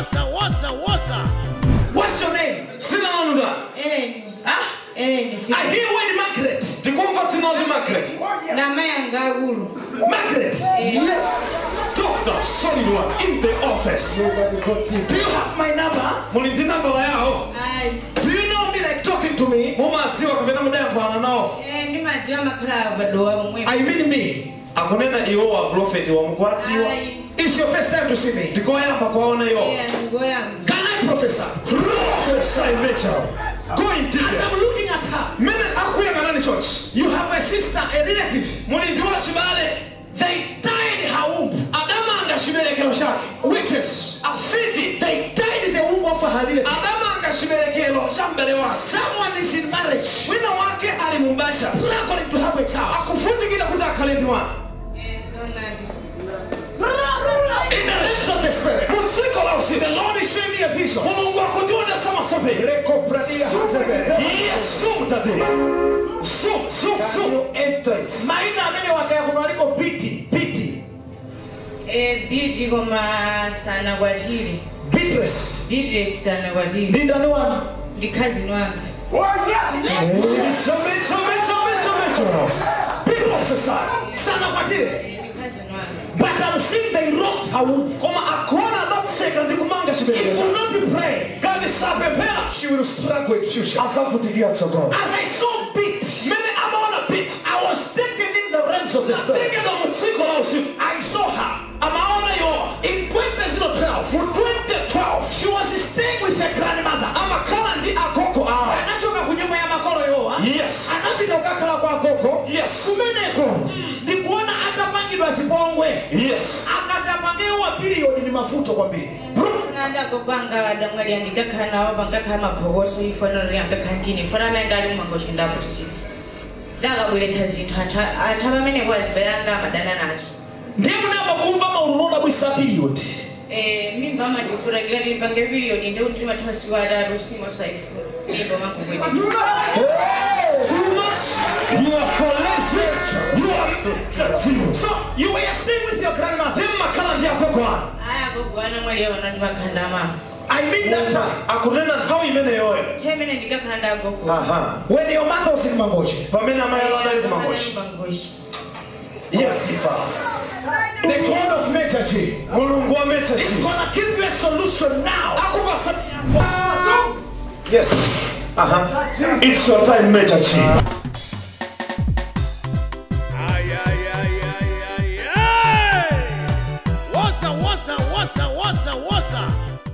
What's your name? Sinananga. Huh? I hear when Margaret. The converts in the Margaret. Margaret. Yes. Doctor, solid one in the office. Do you have my number? Do you know me like talking to me? I mean me. It's your first time to see me. Can I prophesy? Prophesy, Mitchell. Go in deep. As I'm looking at her, you have a sister, a relative. They died in her womb. Witches. They died in the womb of her relative. Someone is in marriage, struggling to have a child. In the realms of the spirit, the Lord is showing me a vision. Yes, but I'm seeing they rocked her womb. If you not be praying, she will struggle with future. As I saw beat, I was taken in the realms of the spirit. I saw her. In 2012, she was staying with her grandmother. Yes. Yes. Yes. Too much. You are for less. You are so you were staying with your grandmother. I mean that time. When your mother was in Mangoshi. Yes, the God of Mechachi is gonna give you a solution now. Yes. It's your time, Mechachi. What's up?